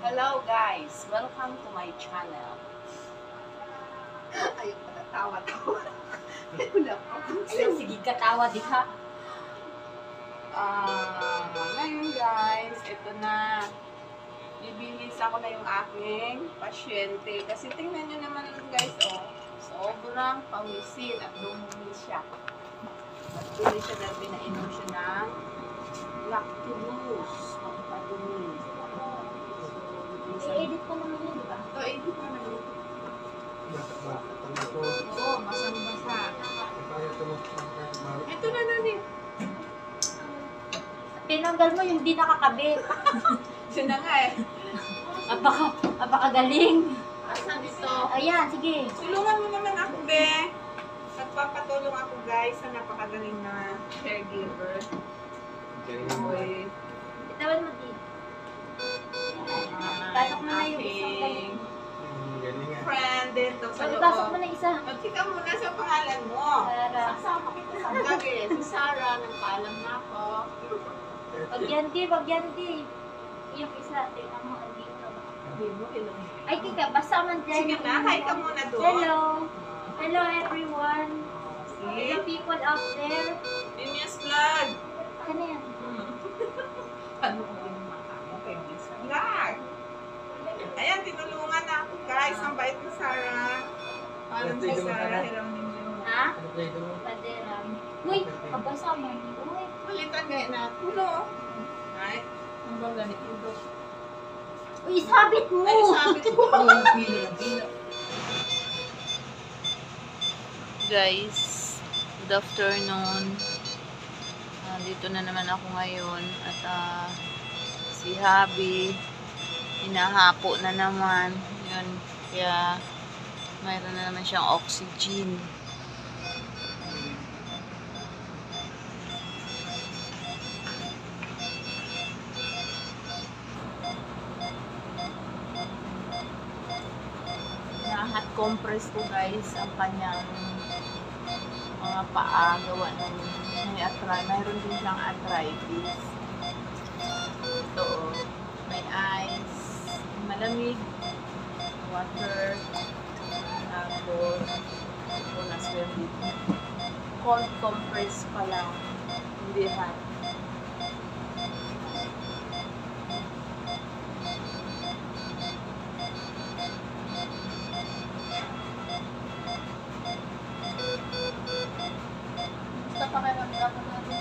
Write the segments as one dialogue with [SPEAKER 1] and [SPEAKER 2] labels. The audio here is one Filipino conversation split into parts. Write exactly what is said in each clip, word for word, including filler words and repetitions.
[SPEAKER 1] Hello guys! Welcome to my channel.
[SPEAKER 2] Ayaw pa natawa-tawa. Wala pa.
[SPEAKER 1] Ayaw, sige katawa di ha. Ah, ngayon guys, ito na. Bibihis ako na yung aking pasyente. Kasi tingnan nyo naman guys, oh. Sobrang pawisin at dumumi siya. At dumi siya dahil pinainom siya ng lactulose. Pagpadumi.
[SPEAKER 3] I-edit ko naman yun, di ba?
[SPEAKER 1] Ito, edit mo na dito. Oo, masang-basa. Ito na na din.
[SPEAKER 3] Tinanggal mo yung di nakakabit.
[SPEAKER 1] Siya na nga eh.
[SPEAKER 3] Apaka, apakagaling.
[SPEAKER 1] Asan ito?
[SPEAKER 3] Ayan, sige.
[SPEAKER 1] Tulungan mo naman ako, be. Nagpapatulong ako, guys, sa napakagaling na caregiver. Uy.
[SPEAKER 3] Bitawan mo di. Pasok mo na yung isang galing.
[SPEAKER 1] Friend dito sa loob.
[SPEAKER 3] Pasok mo na isa.
[SPEAKER 1] Magkita muna sa pangalan mo.
[SPEAKER 3] Sarah.
[SPEAKER 1] Sasama kita sa gabi. Si Sarah, nagpaalam na ako.
[SPEAKER 3] Wag yan di, wag yan di. Yung isa, tingnan mo, andito na ba?
[SPEAKER 1] Hindi mo, hello.
[SPEAKER 3] Ay, kika, basta man dyan.
[SPEAKER 1] Sige na, hi ka muna doon.
[SPEAKER 3] Hello. Hello everyone.
[SPEAKER 1] See?
[SPEAKER 3] Hello people out there.
[SPEAKER 1] Femias vlog.
[SPEAKER 3] Ano yan?
[SPEAKER 1] Ano ko yung mata mo, Femias vlog. Ayan, tinulungan na ako, guys. Ang bait ni Sarah. Paano si Sarah? Hiram ninyo.
[SPEAKER 3] Ha? Paderam. Uy, kabasa mo. Uy.
[SPEAKER 1] Palitan gaya na. Puno. Ay, ang ba ganito ito?
[SPEAKER 3] Uy, sabit mo.
[SPEAKER 1] Ay, sabi ko. Guys, good afternoon. Uh, dito na naman ako ngayon. At uh, si Habi, hinahapo na naman. Yun, kaya mayroon na naman siyang oxygen. Hot compress ko guys ang kanyang mga paa gawa ng may arthritis. Mayroon din siyang arthritis. Ito oh, may ice, malamig, water, tapos ito na swimming. Cold compress pa lang, hindi hot. Basta pakiramdam mo natin.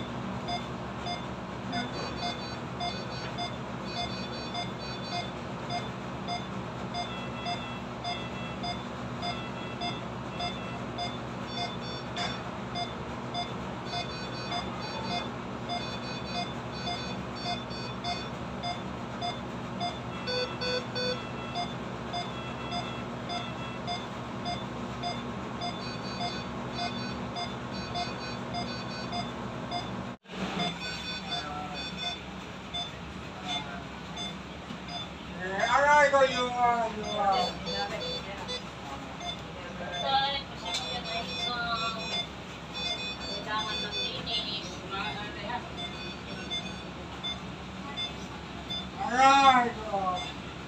[SPEAKER 4] Alright, go you are, you are. Alright, go.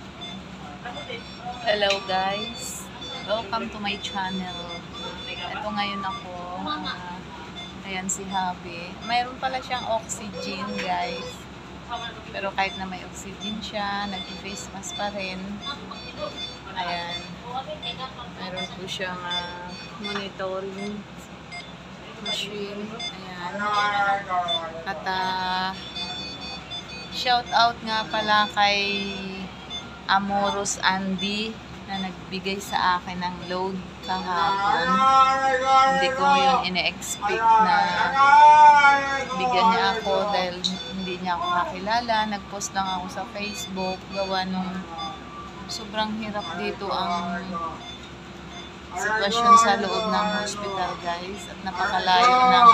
[SPEAKER 1] Hello guys, welcome to my channel. Ito ngayon ako, uh, ayan si Habi. Mayroon pala siyang oxygen guys, pero kahit na may oxygen siya, nag-face mask pa rin. Ayan, mayroon po siyang uh, monitoring machine. Ayan, at uh, shout out nga pala kay Amoros Andy na nagbigay sa akin ng load kahapon. Hindi ko yun ine-expect na bigyan niya ako dahil hindi niya ako kakilala. Nag-post lang ako sa Facebook gawa nung sobrang hirap dito ang sitwasyon sa loob ng hospital guys at napakalayo ng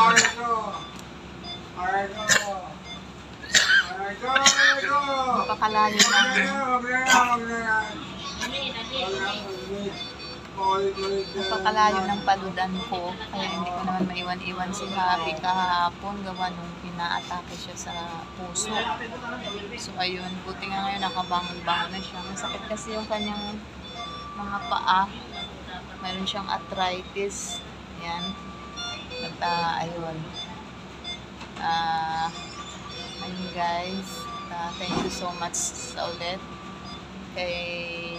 [SPEAKER 1] napakalayo ng napakalayo ng paludan ko. Kaya hindi ko naman maiwan-iwan si Happy kahapon. Gawa nung pinaatake siya sa puso. So ayun, buti nga ngayon nakabangon-bangon na siya. Masakit kasi yung kanyang mga paa. Mayroon siyang arthritis. Ayan. At uh, ayun. Ah... Uh, ayun guys, uh, thank you so much sa ulit kay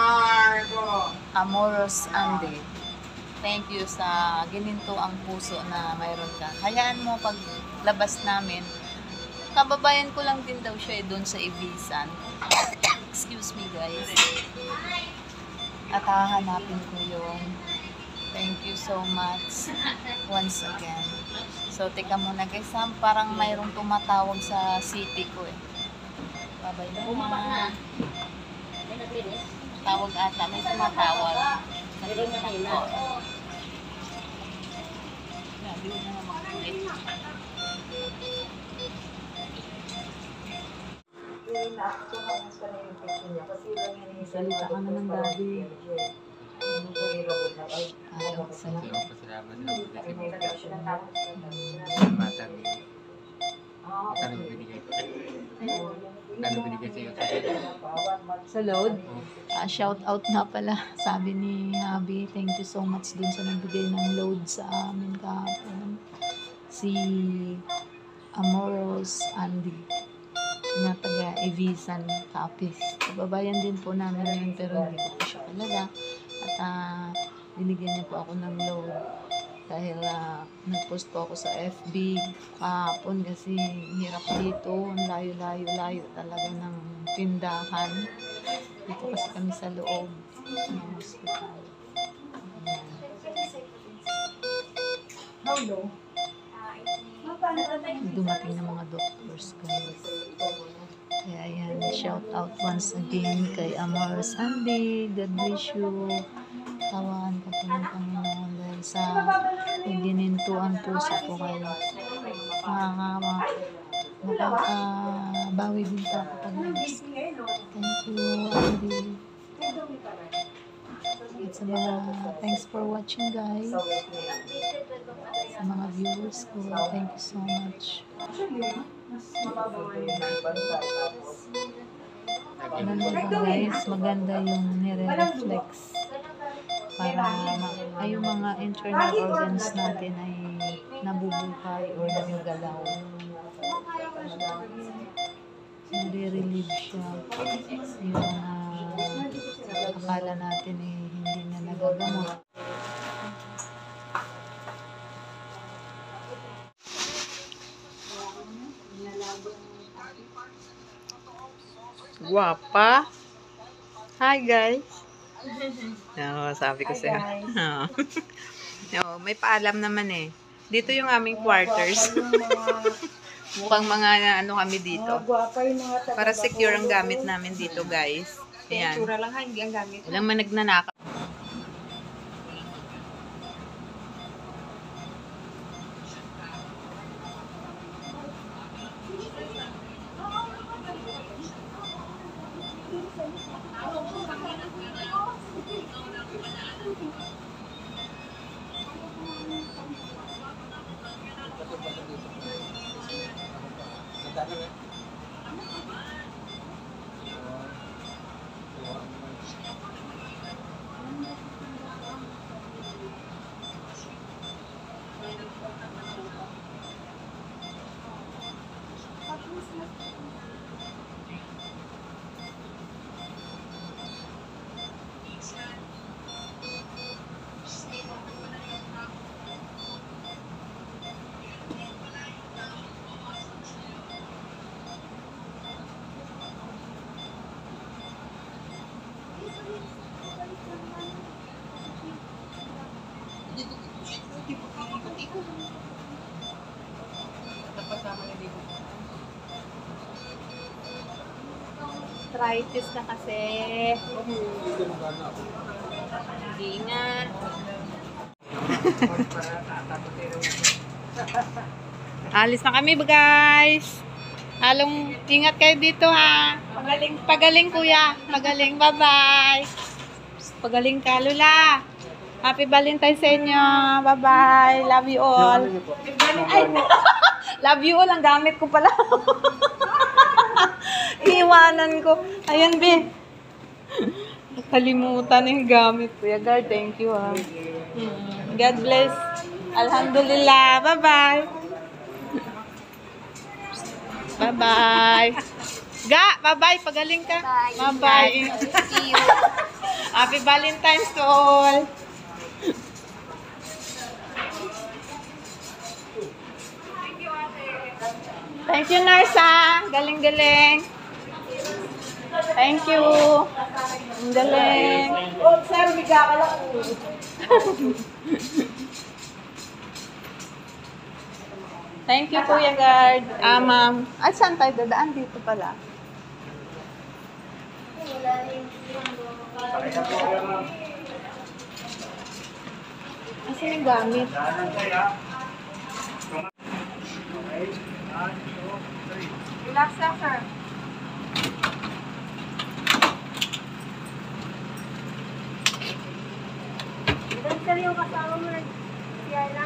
[SPEAKER 1] Amoros Andy. Thank you sa gininto ang puso na mayroon ka. Hayaan mo pag labas namin, kababayan ko lang din daw siya doon sa Ibisan. Excuse me guys. At hahanapin ko yun. Thank you so much once again. So, teka muna guys, ha? Parang mayroong tumatawag sa city ko eh. Babay na. Tawag ata, may tumatawag. Mayroon na hila. Grabe na naman kulit. Salita ka naman, Daddy. Ayaw ko sa'yo. Sa load? Uh, shout out na pala. Sabi ni Habi, thank you so much dun sa nagbigay ng load sa amin kahapon. Si Amoros Andy na taga Evisan Capiz. Kababayan din po namin yun pero hindi ko po siya kalala. At uh, binigyan niya po ako ng load dahil uh, nag-post po ako sa F B kahapon kasi hirap dito, ang layo-layo-layo talaga ng tindahan. Dito kasi kami sa loob ng hospital.
[SPEAKER 2] How low?
[SPEAKER 1] Dumating ng mga doctors guys. Kaya ayan, shout out once again kay Amoros Andy. God bless you. Tawahan ka po ng Panginoon dahil sa gininto ang puso ko kayo. Makakama. Makakabawi din pa ako pag nabis. Thank you, Andy. At sa mga, thanks for watching guys. Sa mga viewers ko, thank you so much. Maganda ba guys? Maganda yung nire-reflex para ay yung mga internal organs natin ay nabubuhay or nagagalaw. Nare-relieve siya. Yung uh, akala natin eh hindi na nagagamot. Guwapa. Hi guys. No, sabi ko sa'yo. Oh. No, may paalam naman eh. Dito yung aming quarters. Mukhang mga ano kami dito. Para secure ang gamit namin dito guys. Ayan.
[SPEAKER 2] Tura lang ha, hindi ang gamit.
[SPEAKER 1] Walang man nagnanakaw. Arthritis na kasi. Ingat. Alis na kami guys. Halong ingat kayo dito ha. Pagaling, pagaling kuya. Pagaling, bye bye. Pagaling ka Lula. Happy Valentine's sa inyo. Bye-bye. Love you all. Ay, love you all. Ang gamit ko pala. Iwanan ko. Ayan, be. Nakalimutan yung gamit. Kuya Guard, thank you, ha. Hmm. God bless. Alhamdulillah. Bye-bye. Bye-bye. Ga, bye-bye. Pagaling ka. Bye-bye.
[SPEAKER 3] See you.
[SPEAKER 1] Happy Valentine's to all. Thank you, Narsa. Galing-galing. Thank you. Ang galing.
[SPEAKER 2] Oh, sir, biga ka lang.
[SPEAKER 1] Thank you, Kuya Guard. Ah, ma'am. At saan tayo dadaan? Dito pala. Asan yung gamit?
[SPEAKER 2] Relax na, sir.
[SPEAKER 3] Sir, yung kasama mo nag siya lang.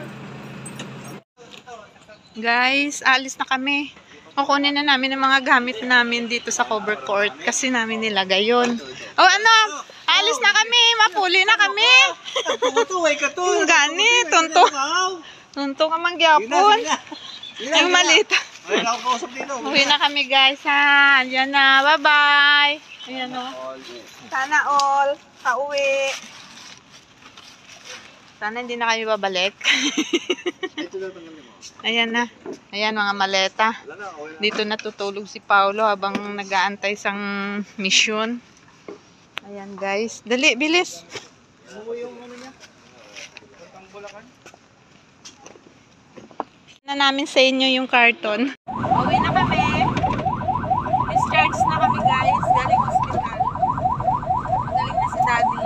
[SPEAKER 1] Guys, alis na kami. Kukunin na namin ang mga gamit namin dito sa cover court kasi namin nilagay yun. Oh, ano? Alis na kami. Mapuli na kami.
[SPEAKER 4] Tutuway ka to.
[SPEAKER 1] Gani, tunto. Tunto ka mangyapon. Yung malita.
[SPEAKER 4] Ay, ako kausap dito.
[SPEAKER 1] Uwi na kami, guys, ha. Ayan na. Bye-bye. Ayan, o. Sana all. Pauwi. Sana hindi na kayo babalik. Ayan na. Ayan, mga maleta. Dito natutulog si Paulo habang nag-aantay sang mission. Ayan, guys. Dali, bilis. Na namin sa inyo yung karton. Uwi na kami. Discharge na kami, guys. Galing hospital. Magaling na si Daddy.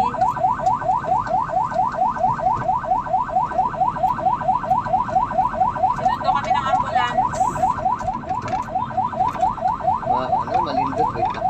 [SPEAKER 1] Sinundo kami ng ambulance.
[SPEAKER 4] Ma, ano, malindot. Wait lang.